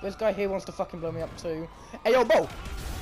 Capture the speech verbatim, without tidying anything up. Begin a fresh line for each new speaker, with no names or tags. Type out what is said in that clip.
This guy here wants to fucking blow me up too. Hey, yo, Bo!